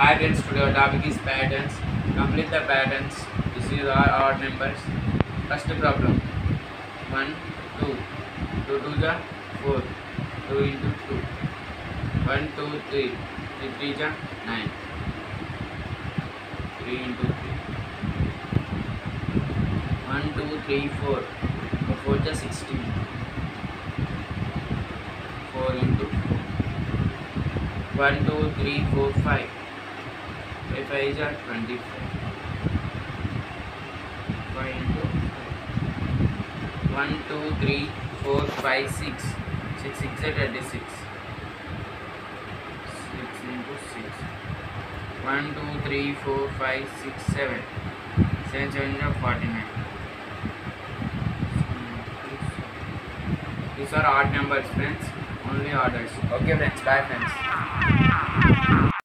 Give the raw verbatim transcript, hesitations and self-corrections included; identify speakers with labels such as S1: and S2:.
S1: Hi friends, today our topic is patterns. Complete the patterns. This is our odd numbers. First problem. one, two. two to the four. two into two. one, two, three. three three ja nine. three into three. one, two, three, four. four ja sixteen. four into four. one, two, three, four, five. five five ja twenty-five. five into five. one, two, three, four, five, six. six six ja twenty-six. six into six. one, two, three, four, five, six, seven. seven seven ja forty-nine. These are odd numbers, friends. Only orders. Okay, friends. Bye, friends.